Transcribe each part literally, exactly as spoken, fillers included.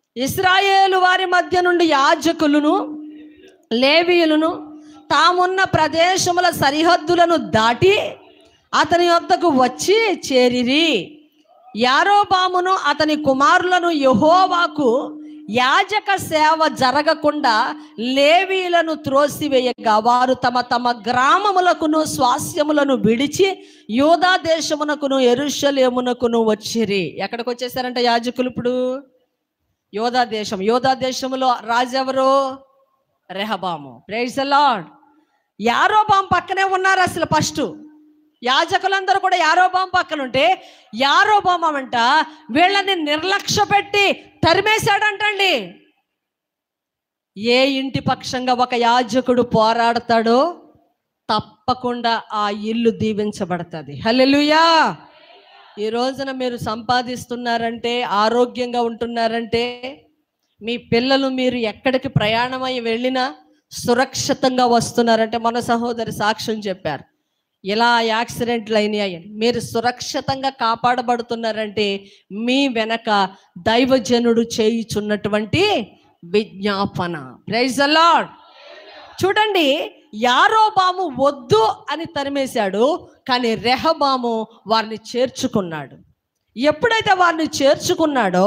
ఇశ్రాయేలు వారి మధ్య నుండి యాజకులను లేవీయులను తామున్న ప్రదేశముల సరిహద్దులను దాటి అతని వద్దకు వచ్చి చేరిరి. యారోబామును అతని కుమారులను యెహోవాకు యాజక సేవ జరగకుండా లేవీయులను త్రోసివేయగా వారు తమ తమ గ్రామములకును స్వాస్యములను విడిచి యూదా దేశమునకును యెరూషలేమునకును వచ్చిరి. ఎక్కడికి వచ్చేసారంటే యాజకులు ఇప్పుడు యూదా దేశం. యూదా దేశంలో రాజు ఎవరు? రెహబాము. Praise the lord. యారోబాము పక్కనే ఉన్నారు. అసలు ఫస్ట్ యాజకులందరూ కూడా యారోబాము పక్కన ఉంటే యారోబాము అంట వీళ్ళని నిర్లక్ష్య పెట్టి తరిమేశాడంటండి. ఏ ఇంటి పక్షంగా ఒక యాజకుడు పోరాడతాడో తప్పకుండా ఆ ఇల్లు దీవించబడుతుంది. హల్లెలూయా. ఈ రోజున మీరు సంపాదిస్తున్నారంటే, ఆరోగ్యంగా ఉంటున్నారంటే, మీ పిల్లలు మీరు ఎక్కడికి ప్రయాణమై వెళ్ళినా సురక్షితంగా వస్తున్నారంటే, మన సహోదరి సాక్ష్యం చెప్పారు, ఇలా యాక్సిడెంట్లు అయినాయి, మీరు సురక్షితంగా కాపాడబడుతున్నారంటే మీ వెనక దైవజనుడు చేయుచున్నటువంటి విజ్ఞాపన. Praise the lord. చూడండి, యారోబాము వద్దు అని తరిమేశాడు, కానీ రెహబాము వారిని చేర్చుకున్నాడు. ఎప్పుడైతే వారిని చేర్చుకున్నాడో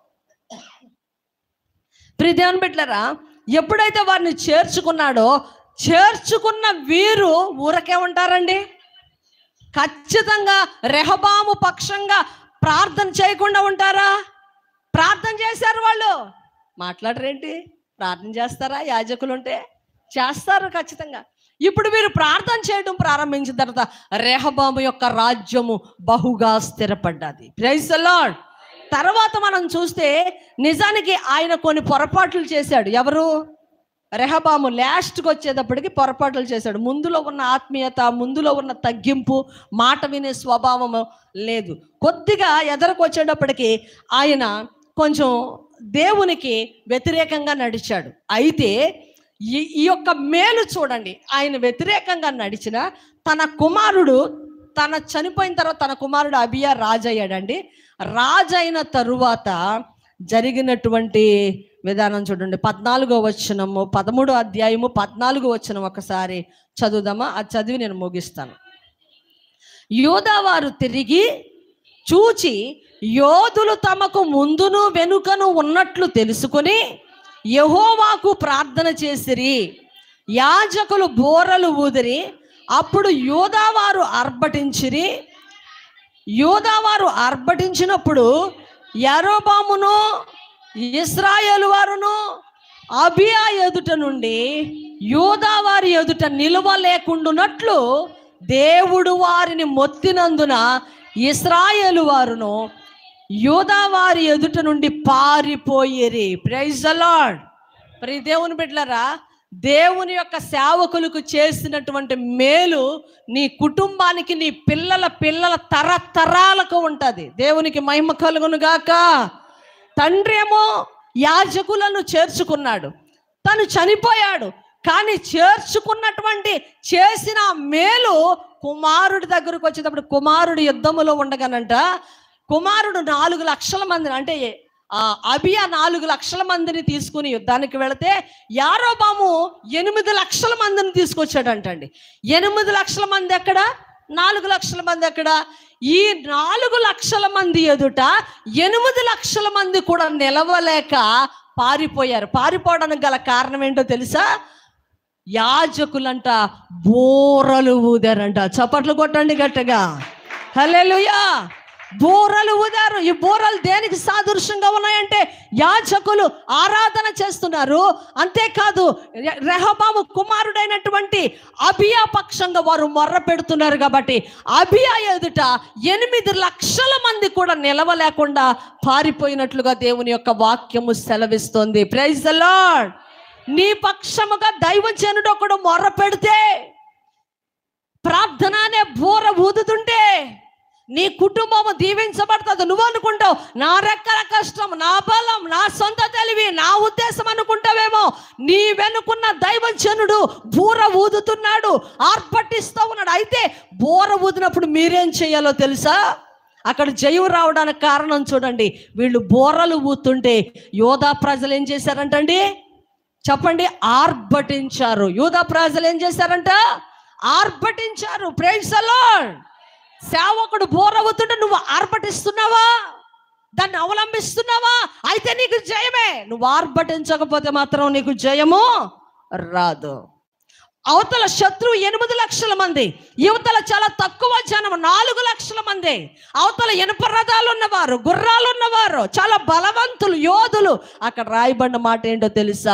ప్రియ దేవుని బిడ్డలారా, ఎప్పుడైతే వారిని చేర్చుకున్నాడో చేర్చుకున్న వీరు ఊరకే ఉంటారండి. ఖచ్చితంగా రెహబాము పక్షంగా ప్రార్థన చేయకుండా ఉంటారా? ప్రార్థన చేశారు వాళ్ళు. మాట్లాడరేంటి? ప్రార్థన చేస్తారా? యాజకులు ఉంటే చేస్తారు ఖచ్చితంగా. ఇప్పుడు వీరు ప్రార్థన చేయడం ప్రారంభించిన తర్వాత రెహబాము యొక్క రాజ్యము బహుగా స్థిరపడ్డది. Praise the lord. తర్వాత మనం చూస్తే నిజానికి ఆయన కొన్ని పొరపాట్లు చేశాడు. ఎవరు? రెహబాము. లాస్ట్కి వచ్చేటప్పటికి పొరపాట్లు చేశాడు. ముందులో ఉన్న ఆత్మీయత, ముందులో ఉన్న తగ్గింపు, మాట వినే స్వభావము లేదు. కొద్దిగా ఎదరకు వచ్చేటప్పటికి ఆయన కొంచెం దేవునికి వ్యతిరేకంగా నడిచాడు. అయితే ఈ ఈ యొక్క మేలు చూడండి, ఆయన వ్యతిరేకంగా నడిచిన తన కుమారుడు, తన చనిపోయిన తర్వాత తన కుమారుడు అబియా రాజు అయ్యాడండి. రాజు అయిన తరువాత జరిగినటువంటి విధానం చూడండి. పద్నాలుగో వచనము, పదమూడో అధ్యాయము పద్నాలుగో వచనం ఒకసారి చదువుదామా? అది చదివి నేను ముగిస్తాను. యూదా వారు తిరిగి చూచి యోధులు తమకు ముందును వెనుకను ఉన్నట్లు తెలుసుకొని యెహోవాకు ప్రార్థన చేసిరి. యాజకులు బోరలు ఊదిరి. అప్పుడు యూదావారు ఆర్భటించిరి. యూదావారు ఆర్భటించినప్పుడు యారోబామును ఇశ్రాయేలు వారును అబియా ఎదుట నుండి యూదావారి ఎదుట నిలవలేకుండునట్లు దేవుడు వారిని మొత్తినందున ఇశ్రాయేలు వారును యూదావారి ఎదుట నుండి పారిపోయేరి. Praise the lord. ప్రియ దేవుని బిడ్డలారా, దేవుని యొక్క సేవకులకు చేసినటువంటి మేలు నీ కుటుంబానికి, నీ పిల్లల పిల్లల తరతరాలకు ఉంటుంది. దేవునికి మహిమ కలుగును గాక. తండ్రి ఏమో యాజకులను చేర్చుకున్నాడు, తను చనిపోయాడు, కానీ చేర్చుకున్నటువంటి చేసిన మేలు కుమారుడి దగ్గరకు వచ్చేటప్పుడు, కుమారుడు యుద్ధములో ఉండగానంట కుమారుడు నాలుగు లక్షల మందిని, అంటే అబియా నాలుగు లక్షల మందిని తీసుకుని యుద్ధానికి వెళితే యారోబాము ఎనిమిది లక్షల మందిని తీసుకొచ్చాడంటండి. ఎనిమిది లక్షల మంది ఎక్కడ? నాలుగు లక్షల మంది ఎక్కడ? ఈ నాలుగు లక్షల మంది ఎదుట ఎనిమిది లక్షల మంది కూడా నిలవలేక పారిపోయారు. పారిపోవడానికి గల కారణం ఏంటో తెలుసా? యాజకులంట బోరలు ఊదారంట. చప్పట్లు కొట్టండి గట్టిగా. హల్లెలూయా. బోరలు ఊదారు. ఈ బోరలు దేనికి సాదృశ్యంగా ఉన్నాయంటే యాజకులు ఆరాధన చేస్తున్నారు. అంతేకాదు రెహబాము కుమారుడైనటువంటి అబియా పక్షంగా వారు మొర్ర పెడుతున్నారు. కాబట్టి అబియా ఎదుట ఎనిమిది లక్షల మంది కూడా నిలవలేకుండా పారిపోయినట్లుగా దేవుని యొక్క వాక్యము సెలవిస్తుంది. Praise the lord. నీ పక్షముగా దైవజనుడు ఒకడు మొర్ర పెడితే, ప్రార్థన అనే బోర ఊదుతుంటే నీ కుటుంబము దీవించబడుతుంది. నువ్వు అనుకుంటావు నా రెక్కల కష్టం, నా బలం, నా సొంత తెలివి, నా ఉద్దేశం అనుకుంటావేమో. నీ వెనుకున్న దైవజనుడు బూర ఊదుతున్నాడు, ఆర్భటిస్తూ ఉన్నాడు. అయితే బోర ఊదినప్పుడు మీరేం చేయాలో తెలుసా? అక్కడ జయం రావడానికి కారణం చూడండి, వీళ్ళు బోరలు ఊతుంటే యోధా ప్రజలు ఏం చేశారంటండి చెప్పండి, ఆర్భటించారు. యూదా ప్రజలు ఏం చేశారంట, ఆర్భటించారు. Praise the lord. సేవకుడు బోర ఊతుంటే నువ్వు ఆర్భటిస్తున్నావా, దాన్ని అవలంబిస్తున్నావా, అయితే నీకు జయమే. నువ్వు ఆర్భటించకపోతే మాత్రం నీకు జయము రాదు. అవతల శత్రువు ఎనిమిది లక్షల మంది, యువతల చాలా తక్కువ జనం నాలుగు లక్షల మంది. అవతల ఇనుప రథాలు ఉన్నవారు, గుర్రాలు ఉన్నవారు, చాలా బలవంతులు, యోధులు. అక్కడ రాయబడిన మాట ఏంటో తెలుసా,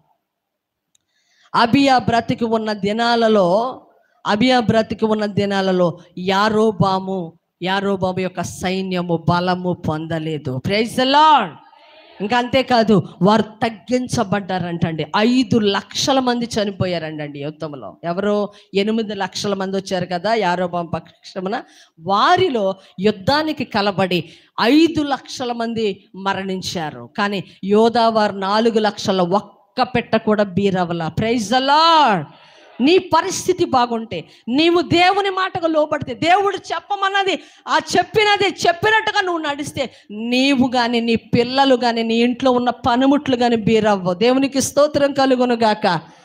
అబియా బ్రతికి ఉన్న దినాలలో అబియా బ్రతికి ఉన్న దినాలలో యారోబాము యారోబాము యొక్క సైన్యము బలము పొందలేదు. Praise the lord. ఇంకా అంతేకాదు, వారు తగ్గించబడ్డారంటండి. ఐదు లక్షల మంది చనిపోయారంటండి యుద్ధంలో. ఎవరు, ఎనిమిది లక్షల మంది వచ్చారు కదా యారోబాము పక్షమున, వారిలో యుద్ధానికి కలబడి ఐదు లక్షల మంది మరణించారు. కానీ యోధా వారు నాలుగు లక్షల ఒక్క పెట్ట కూడా బీరవల. Praise the lord. నీ పరిస్థితి బాగుంటే, నీవు దేవుని మాటకు లోబడితే, దేవుడు చెప్పమన్నది ఆ చెప్పినది చెప్పినట్టుగా నువ్వు నడిస్తే, నీవు కానీ నీ పిల్లలు కానీ నీ ఇంట్లో ఉన్న పనిముట్లు కానీ బీరవ్వవు. దేవునికి స్తోత్రం కలుగును గాక.